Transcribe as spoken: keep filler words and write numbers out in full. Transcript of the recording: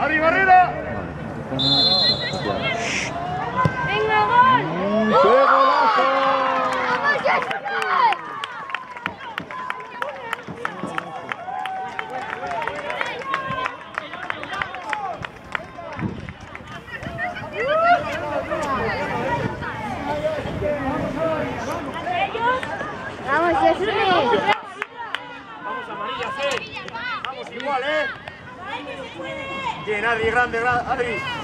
¡Adri Barrera! ¡Venga, gol! ¡Qué golazo! ¡Vamos, Jessica! ¡Vamos, Jessica! Vamos, amarilla, sí. Vamos igual, ¿eh? Bien, Adri, grande, grande, Adri.